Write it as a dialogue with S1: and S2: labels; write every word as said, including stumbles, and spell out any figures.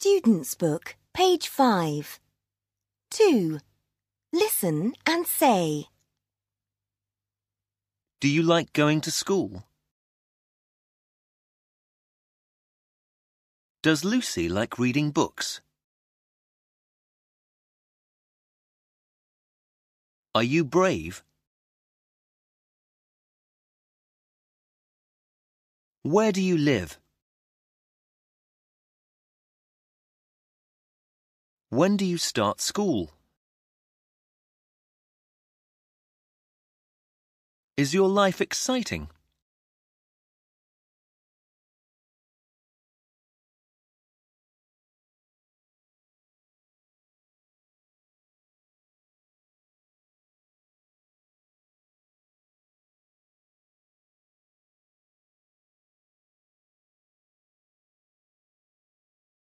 S1: Student's Book, page five. two. Listen and say.
S2: Do you like going to school? Does Lucy like reading books? Are you brave? Where do you live? When do you start school? Is your life exciting?